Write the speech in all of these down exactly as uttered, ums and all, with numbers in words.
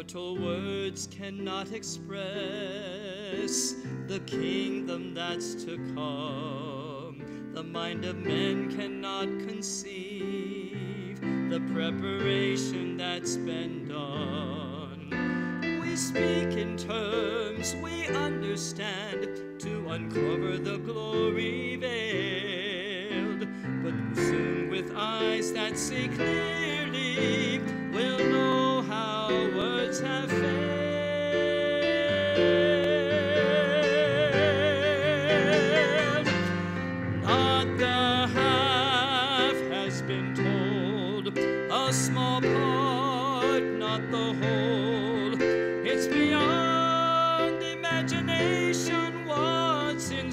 Mortal words cannot express the kingdom that's to come. The mind of men cannot conceive the preparation that's been done. We speak in terms we understand to uncover the glory veiled, but soon with eyes that see clearly we'll know how words have failed. Not the half has been told, a small part, not the whole. It's beyond imagination what's in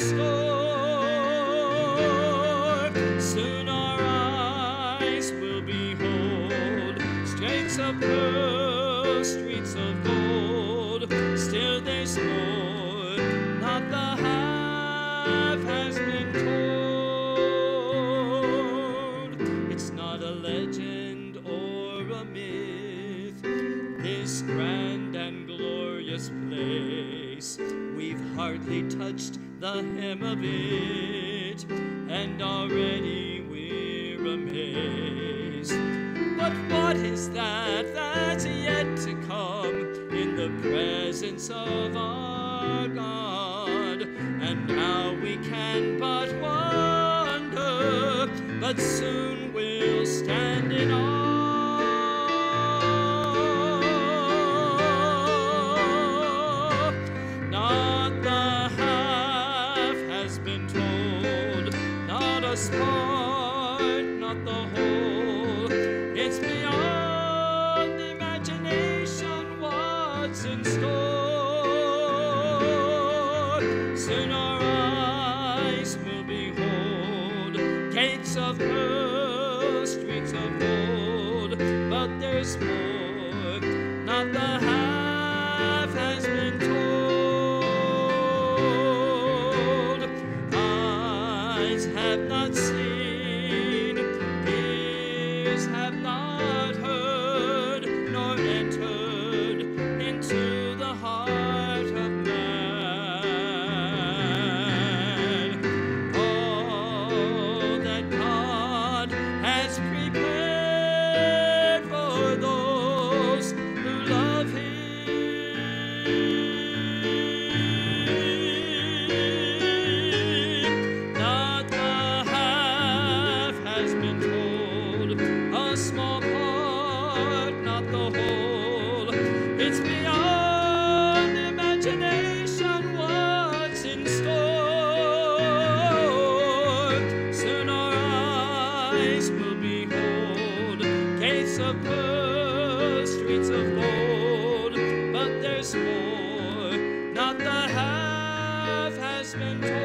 store. Soon our eyes will behold streets of pearl, streets of gold. Still there's more, not the half has been told. It's not a legend or a myth, this grand and glorious place. We've hardly touched the hem of it, and already we're amazed. But what is that that's yet to come in the presence of our God? And now we can but wonder, but soon we'll stand in awe. Not the half has been told, not a part, not the whole. It's beyond imagination what's in store. Soon our eyes will behold gates of pearl, streets of gold. But there's more, not the half has been told. Eyes have not seen, ears have not heard, nor entered into the heart of man all that God has prepared for those who love Him. Not the half has been told, a small part, not the whole. It's beyond imagination what's in store. Soon our eyes will behold gates of pearl, streets of gold. But there's more, not the half has been told.